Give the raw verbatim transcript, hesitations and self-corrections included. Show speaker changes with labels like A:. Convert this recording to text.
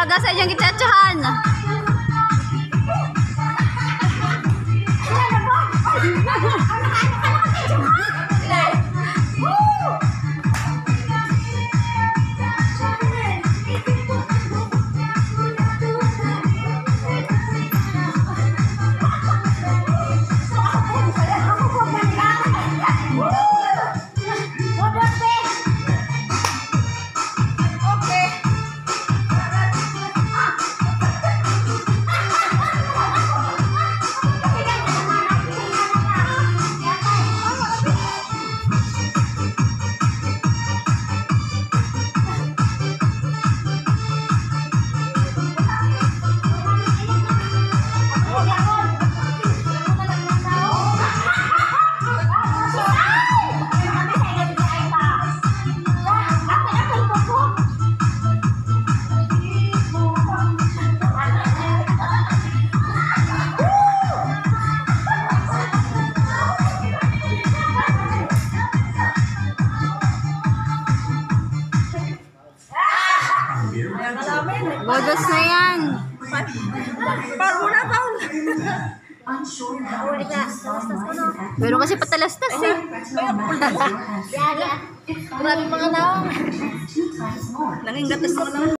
A: daw sa inyong gitsatsahan. Bodos na yan.
B: Paruna pa.
A: Pero kasi patalastas eh.
B: Maraming mga naong. Nanging gatas mga naong.